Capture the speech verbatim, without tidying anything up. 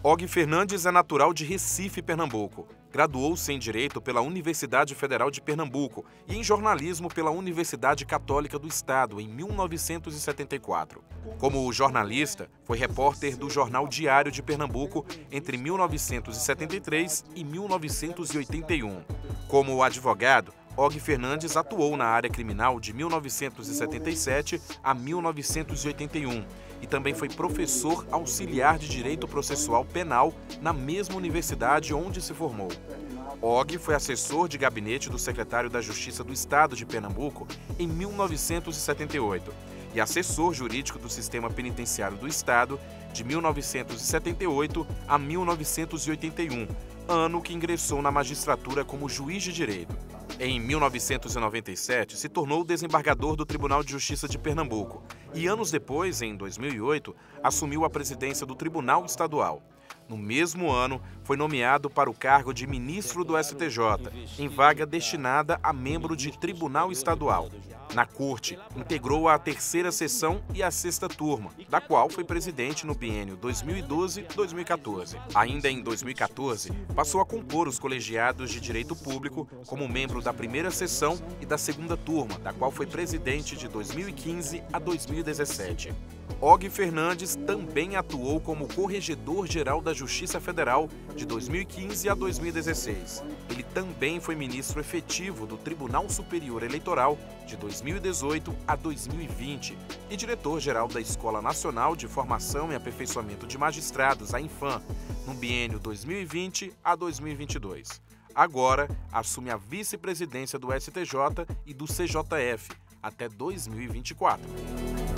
Og Fernandes é natural de Recife, Pernambuco. Graduou-se em Direito pela Universidade Federal de Pernambuco e em Jornalismo pela Universidade Católica do Estado, em mil novecentos e setenta e quatro. Como jornalista, foi repórter do Jornal Diário de Pernambuco entre mil novecentos e setenta e três e mil novecentos e oitenta e um. Como advogado, Og Fernandes atuou na área criminal de mil novecentos e setenta e sete a mil novecentos e oitenta e um e também foi professor auxiliar de Direito Processual Penal na mesma universidade onde se formou. Og foi assessor de gabinete do secretário da Justiça do Estado de Pernambuco em mil novecentos e setenta e oito e assessor jurídico do Sistema Penitenciário do Estado de mil novecentos e setenta e oito a mil novecentos e oitenta e um, ano que ingressou na magistratura como juiz de direito. Em mil novecentos e noventa e sete, se tornou desembargador do Tribunal de Justiça de Pernambuco e, anos depois, em dois mil e oito, assumiu a presidência do Tribunal Estadual. No mesmo ano, foi nomeado para o cargo de ministro do S T J, em vaga destinada a membro de Tribunal Estadual. Na Corte, integrou a terceira sessão e a sexta turma, da qual foi presidente no biênio dois mil e doze a dois mil e quatorze. Ainda em dois mil e quatorze, passou a compor os colegiados de Direito Público como membro da primeira sessão e da segunda turma, da qual foi presidente de dois mil e quinze a dois mil e dezessete. Og Fernandes também atuou como corregedor-geral da Justiça Federal de dois mil e quinze a dois mil e dezesseis. Ele também foi ministro efetivo do Tribunal Superior Eleitoral de dois mil e dezoito a dois mil e vinte e diretor-geral da Escola Nacional de Formação e Aperfeiçoamento de Magistrados, a Infam, no biênio dois mil e vinte a dois mil e vinte e dois. Agora, assume a vice-presidência do S T J e do C J F até dois mil e vinte e quatro.